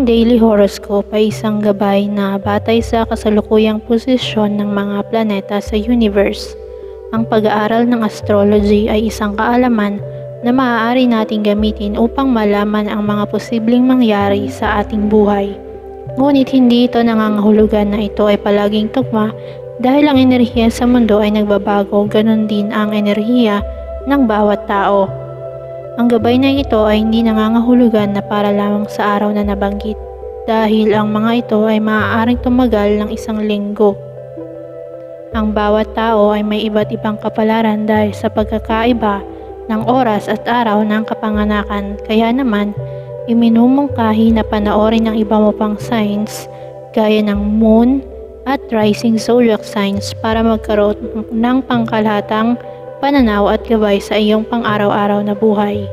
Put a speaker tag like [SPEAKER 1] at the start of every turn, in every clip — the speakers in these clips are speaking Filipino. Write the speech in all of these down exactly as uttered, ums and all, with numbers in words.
[SPEAKER 1] Ang daily horoscope ay isang gabay na batay sa kasalukuyang posisyon ng mga planeta sa universe. Ang pag-aaral ng astrology ay isang kaalaman na maaari nating gamitin upang malaman ang mga posibleng mangyari sa ating buhay. Ngunit hindi ito nangangahulugan na ito ay palaging tugma dahil ang enerhiya sa mundo ay nagbabago, ganon din ang enerhiya ng bawat tao. Ang gabay na ito ay hindi nangangahulugan na para lamang sa araw na nabanggit dahil ang mga ito ay maaaring tumagal ng isang linggo. Ang bawat tao ay may iba't ibang kapalaran dahil sa pagkakaiba ng oras at araw ng kapanganakan, kaya naman iminumungkahi na panoorin ng iba mo pang signs gaya ng moon at rising zodiac signs para magkaroon ng pangkalahatang pananaw at gabay sa iyong pang-araw-araw na buhay.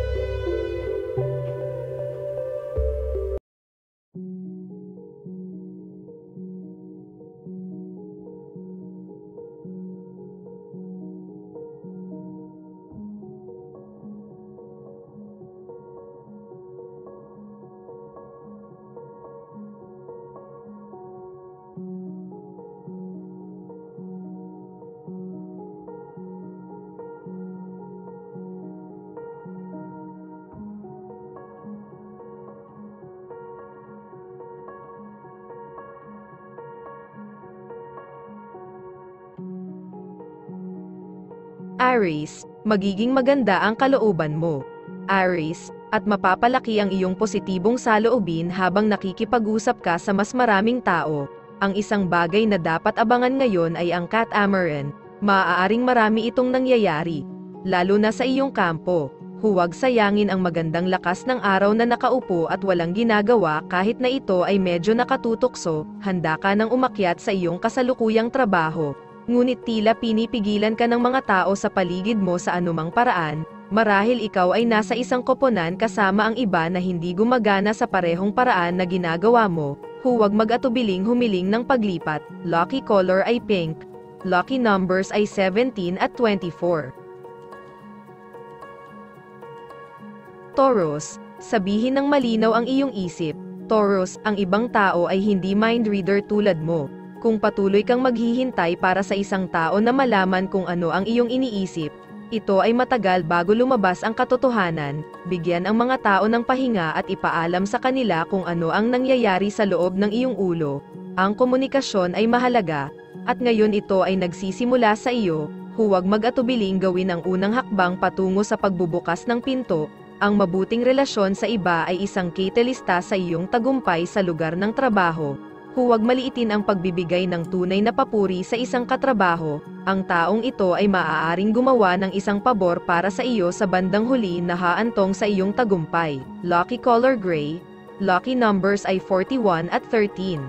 [SPEAKER 2] Aries, magiging maganda ang kalooban mo. Aries, at mapapalaki ang iyong positibong saloobin habang nakikipag-usap ka sa mas maraming tao. Ang isang bagay na dapat abangan ngayon ay ang catamaran. Maaaring marami itong nangyayari, lalo na sa iyong kampo. Huwag sayangin ang magandang lakas ng araw na nakaupo at walang ginagawa kahit na ito ay medyo nakatutokso. Handa ka nang umakyat sa iyong kasalukuyang trabaho. Ngunit tila pinipigilan ka ng mga tao sa paligid mo sa anumang paraan, marahil ikaw ay nasa isang koponan kasama ang iba na hindi gumagana sa parehong paraan na ginagawa mo. Huwag mag-atubiling humiling ng paglipat. Lucky color ay pink. Lucky numbers ay seventeen at twenty-four. Taurus, sabihin ng malinaw ang iyong isip. Taurus, ang ibang tao ay hindi mind reader tulad mo. Kung patuloy kang maghihintay para sa isang tao na malaman kung ano ang iyong iniisip, ito ay matagal bago lumabas ang katotohanan. Bigyan ang mga tao ng pahinga at ipaalam sa kanila kung ano ang nangyayari sa loob ng iyong ulo. Ang komunikasyon ay mahalaga, at ngayon ito ay nagsisimula sa iyo. Huwag mag-atubiling gawin ang unang hakbang patungo sa pagbubukas ng pinto. Ang mabuting relasyon sa iba ay isang catalysta sa iyong tagumpay sa lugar ng trabaho. Huwag maliitin ang pagbibigay ng tunay na papuri sa isang katrabaho. Ang taong ito ay maaaring gumawa ng isang pabor para sa iyo sa bandang huli na haantong sa iyong tagumpay. Lucky color gray. Lucky numbers ay forty-one at thirteen.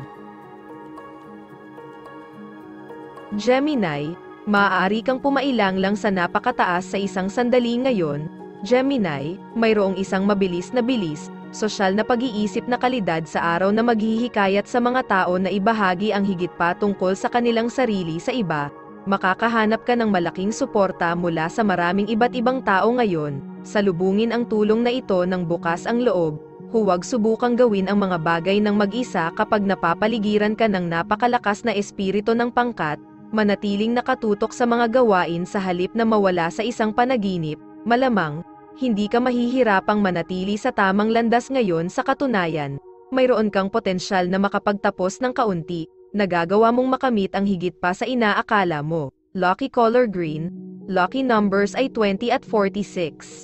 [SPEAKER 2] Gemini, maaari kang pumailang lang sa napakataas sa isang sandali ngayon. Gemini, mayroong isang mabilis na bilis, sosyal na pag-iisip na kalidad sa araw na maghihikayat sa mga tao na ibahagi ang higit pa tungkol sa kanilang sarili sa iba. Makakahanap ka ng malaking suporta mula sa maraming iba't ibang tao ngayon. Salubungin ang tulong na ito ng bukas ang loob. Huwag subukang gawin ang mga bagay ng mag-isa kapag napapaligiran ka ng napakalakas na espiritu ng pangkat. Manatiling nakatutok sa mga gawain sa halip na mawala sa isang panaginip. Malamang, hindi ka mahihirapang manatili sa tamang landas ngayon. Sa katunayan, mayroon kang potensyal na makapagtapos ng kaunti, nagagawa mong makamit ang higit pa sa inaakala mo. Lucky color green. Lucky numbers ay twenty at forty-six.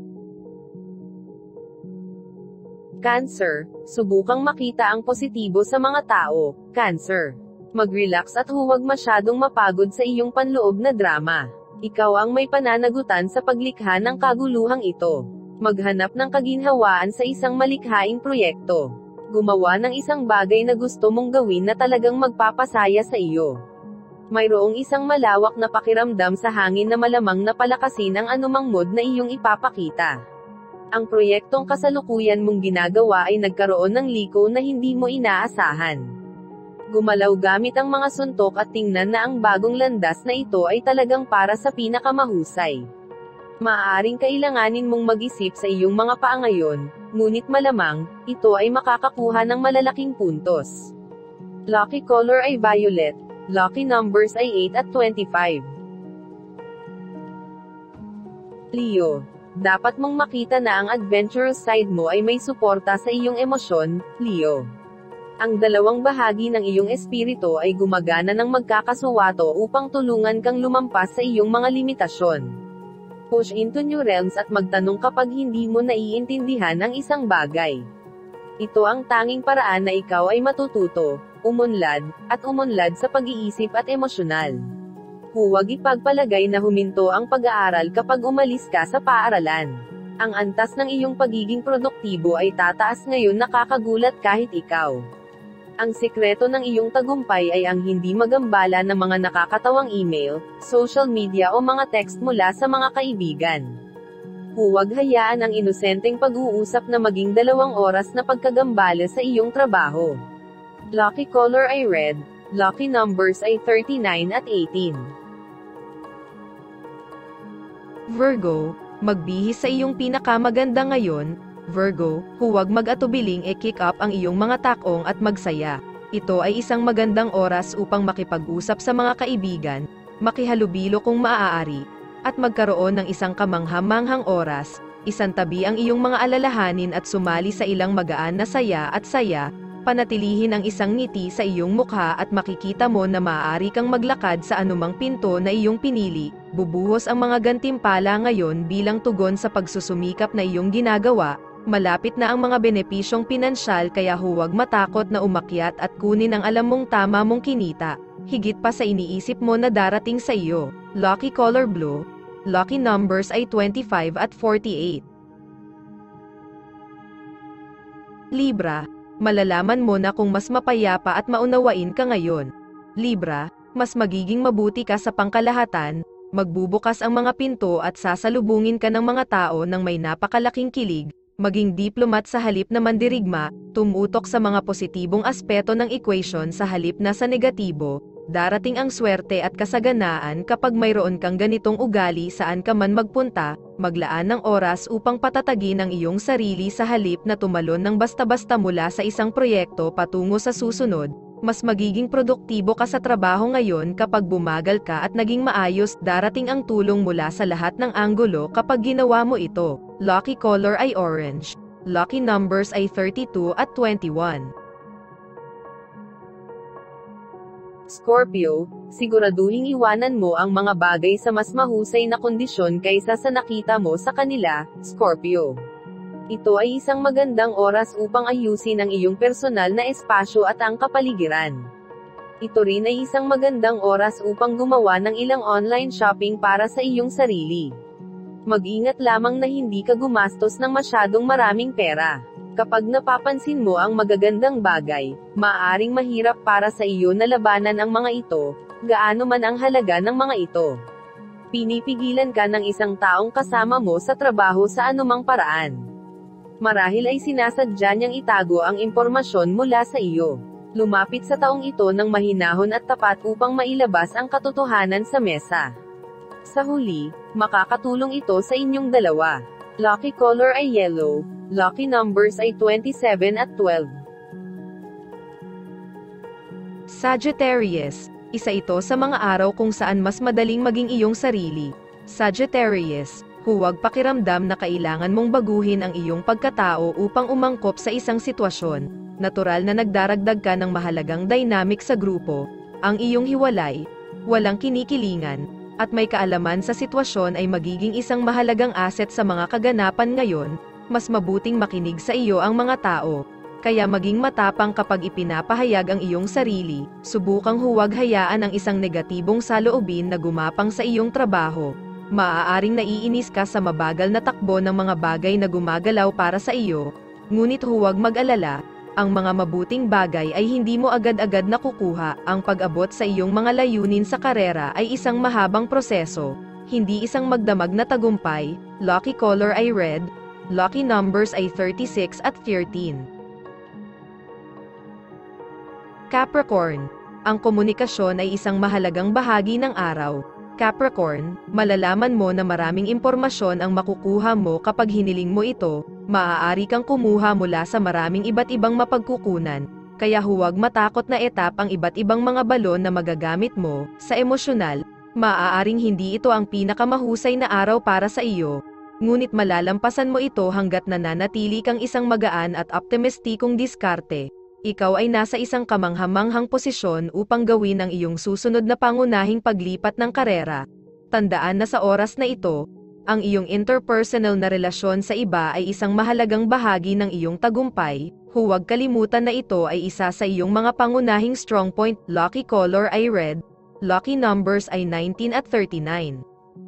[SPEAKER 2] Cancer, subukang makita ang positibo sa mga tao. Cancer, mag-relax at huwag masyadong mapagod sa iyong panloob na drama. Ikaw ang may pananagutan sa paglikha ng kaguluhang ito. Maghanap ng kaginhawaan sa isang malikhaing proyekto. Gumawa ng isang bagay na gusto mong gawin na talagang magpapasaya sa iyo. Mayroong isang malawak na pakiramdam sa hangin na malamang na palakasin ang anumang mood na iyong ipapakita. Ang proyektong kasalukuyan mong ginagawa ay nagkaroon ng liko na hindi mo inaasahan. Gumalaw gamit ang mga suntok at tingnan na ang bagong landas na ito ay talagang para sa pinakamahusay. Maaaring kailanganin mong mag-isip sa iyong mga paa ngayon, ngunit malamang, ito ay makakakuha ng malalaking puntos. Lucky color ay violet. Lucky numbers ay eight at twenty-five. Leo, dapat mong makita na ang adventurous side mo ay may suporta sa iyong emosyon, Leo. Ang dalawang bahagi ng iyong espiritu ay gumagana ng magkakasuwato upang tulungan kang lumampas sa iyong mga limitasyon. Push into new realms at magtanong kapag hindi mo naiintindihan ang isang bagay. Ito ang tanging paraan na ikaw ay matututo, umunlad, at umunlad sa pag-iisip at emosyonal. Huwag ipagpalagay na huminto ang pag-aaral kapag umalis ka sa paaralan. Ang antas ng iyong pagiging produktibo ay tataas ngayon, nakakagulat kahit ikaw. Ang sikreto ng iyong tagumpay ay ang hindi magambala ng mga nakakatawang email, social media o mga text mula sa mga kaibigan. Huwag hayaan ang inosenteng pag-uusap na maging dalawang oras na pagkagambala sa iyong trabaho. Lucky color ay red. Lucky numbers ay thirty-nine at eighteen. Virgo, magbihis sa iyong pinakamaganda ngayon. Virgo, huwag mag-atubiling e-kick up ang iyong mga takong at magsaya. Ito ay isang magandang oras upang makipag-usap sa mga kaibigan, makihalubilo kung maaari, at magkaroon ng isang kamangha-manghang oras. Isantabi ang iyong mga alalahanin at sumali sa ilang magaan na saya at saya. Panatilihin ang isang ngiti sa iyong mukha at makikita mo na maaari kang maglakad sa anumang pinto na iyong pinili. Bubuhos ang mga gantimpala ngayon bilang tugon sa pagsusumikap na iyong ginagawa. Malapit na ang mga benepisyong pinansyal, kaya huwag matakot na umakyat at kunin ang alam mong tama mong kinita, higit pa sa iniisip mo na darating sa iyo. Lucky color blue. Lucky numbers ay twenty-five at forty-eight. Libra, malalaman mo na kung mas mapayapa at maunawain ka ngayon. Libra, mas magiging mabuti ka sa pangkalahatan, magbubukas ang mga pinto at sasalubungin ka ng mga tao ng may napakalaking kilig, maging diplomat sa halip na mandirigma, tumutok sa mga positibong aspeto ng equation sa halip na sa negatibo. Darating ang swerte at kasaganaan kapag mayroon kang ganitong ugali saan ka man magpunta. Maglaan ng oras upang patatagin ang iyong sarili sa halip na tumalon ng basta-basta mula sa isang proyekto patungo sa susunod. Mas magiging produktibo ka sa trabaho ngayon kapag bumagal ka at naging maayos. Darating ang tulong mula sa lahat ng anggulo kapag ginawa mo ito. Lucky color ay orange. Lucky numbers ay thirty-two at twenty-one. Scorpio, siguraduhing iwanan mo ang mga bagay sa mas mahusay na kondisyon kaysa sa nakita mo sa kanila, Scorpio. Ito ay isang magandang oras upang ayusin ang iyong personal na espasyo at ang kapaligiran. Ito rin ay isang magandang oras upang gumawa ng ilang online shopping para sa iyong sarili. Mag-ingat lamang na hindi ka gumastos ng masyadong maraming pera. Kapag napapansin mo ang magagandang bagay, maaaring mahirap para sa iyo na labanan ang mga ito, gaano man ang halaga ng mga ito. Pinipigilan ka ng isang taong kasama mo sa trabaho sa anumang paraan. Marahil ay sinasadya niyang itago ang impormasyon mula sa iyo. Lumapit sa taong ito ng mahinahon at tapat upang mailabas ang katotohanan sa mesa. Sa huli, makakatulong ito sa inyong dalawa. Lucky color ay yellow. Lucky numbers ay twenty-seven at twelve. Sagittarius, isa ito sa mga araw kung saan mas madaling maging iyong sarili. Sagittarius, huwag pakiramdam na kailangan mong baguhin ang iyong pagkatao upang umangkop sa isang sitwasyon. Natural na nagdaragdag ka ng mahalagang dynamic sa grupo. Ang iyong hiwalay, walang kinikilingan, at may kaalaman sa sitwasyon ay magiging isang mahalagang asset sa mga kaganapan ngayon. Mas mabuting makinig sa iyo ang mga tao. Kaya maging matapang kapag ipinapahayag ang iyong sarili. Subukang huwag hayaan ang isang negatibong saloobin na gumapang sa iyong trabaho. Maaaring naiinis ka sa mabagal na takbo ng mga bagay na gumagalaw para sa iyo. Ngunit huwag mag-alala, ang mga mabuting bagay ay hindi mo agad-agad nakukuha. Ang pag-abot sa iyong mga layunin sa karera ay isang mahabang proseso, hindi isang magdamag na tagumpay. Lucky color ay red. Lucky numbers ay thirty-six at thirteen. Capricorn, ang komunikasyon ay isang mahalagang bahagi ng araw. Capricorn, malalaman mo na maraming impormasyon ang makukuha mo kapag hiniling mo ito. Maaari kang kumuha mula sa maraming iba't ibang mapagkukunan, kaya huwag matakot na etap ang iba't ibang mga balon na magagamit mo. Sa emosyonal, maaaring hindi ito ang pinakamahusay na araw para sa iyo, ngunit malalampasan mo ito hanggat nananatili kang isang magaan at optimistikong diskarte. Ikaw ay nasa isang kamanghamanghang posisyon upang gawin ang iyong susunod na pangunahing paglipat ng karera. Tandaan na sa oras na ito, ang iyong interpersonal na relasyon sa iba ay isang mahalagang bahagi ng iyong tagumpay. Huwag kalimutan na ito ay isa sa iyong mga pangunahing strong point. Lucky color ay red. Lucky numbers ay nineteen at thirty-nine.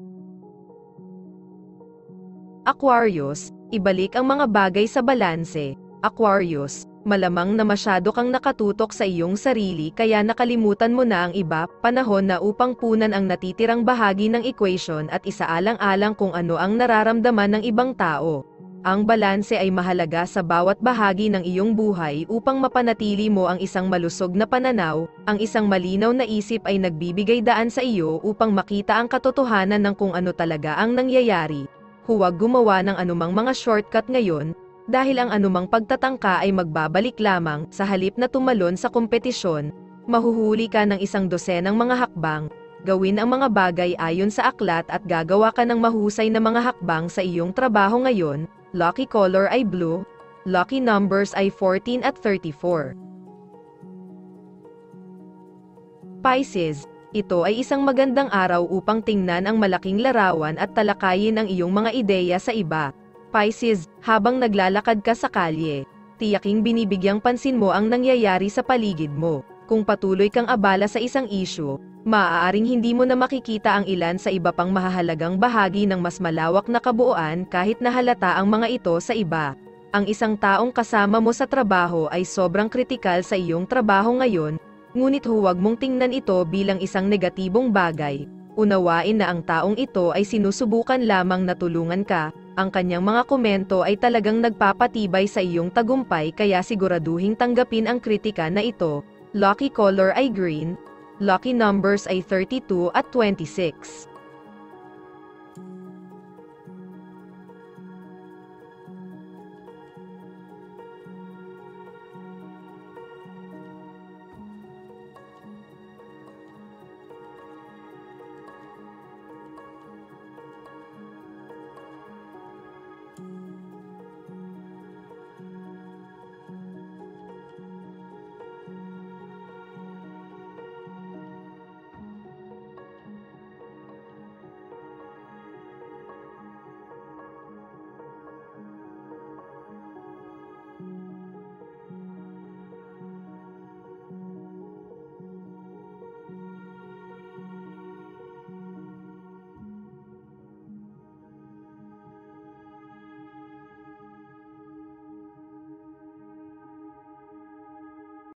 [SPEAKER 2] Aquarius, ibalik ang mga bagay sa balanse. Aquarius, malamang na masyado kang nakatutok sa iyong sarili kaya nakalimutan mo na ang iba. Panahon na upang punan ang natitirang bahagi ng equation at isaalang-alang kung ano ang nararamdaman ng ibang tao. Ang balanse ay mahalaga sa bawat bahagi ng iyong buhay upang mapanatili mo ang isang malusog na pananaw. Ang isang malinaw na isip ay nagbibigay daan sa iyo upang makita ang katotohanan ng kung ano talaga ang nangyayari. Huwag gumawa ng anumang mga shortcut ngayon, dahil ang anumang pagtatangka ay magbabalik lamang. Sa halip na tumalon sa kompetisyon, mahuhuli ka ng isang dosenang mga hakbang. Gawin ang mga bagay ayon sa aklat at gagawa ka ng mahusay na mga hakbang sa iyong trabaho ngayon. Lucky color ay blue. Lucky numbers ay fourteen at thirty-four. Pisces, ito ay isang magandang araw upang tingnan ang malaking larawan at talakayin ang iyong mga ideya sa iba. Pisces, habang naglalakad ka sa kalye, tiyaking binibigyang pansin mo ang nangyayari sa paligid mo. Kung patuloy kang abala sa isang issue, maaaring hindi mo na makikita ang ilan sa iba pang mahahalagang bahagi ng mas malawak na kabuuan kahit nahalata ang mga ito sa iba. Ang isang taong kasama mo sa trabaho ay sobrang kritikal sa iyong trabaho ngayon, ngunit huwag mong tingnan ito bilang isang negatibong bagay. Unawain na ang taong ito ay sinusubukan lamang na tulungan ka. Ang kanyang mga komento ay talagang nagpapatibay sa iyong tagumpay kaya siguraduhing tanggapin ang kritika na ito. Lucky color ay green. Lucky numbers ay thirty-two at twenty-six.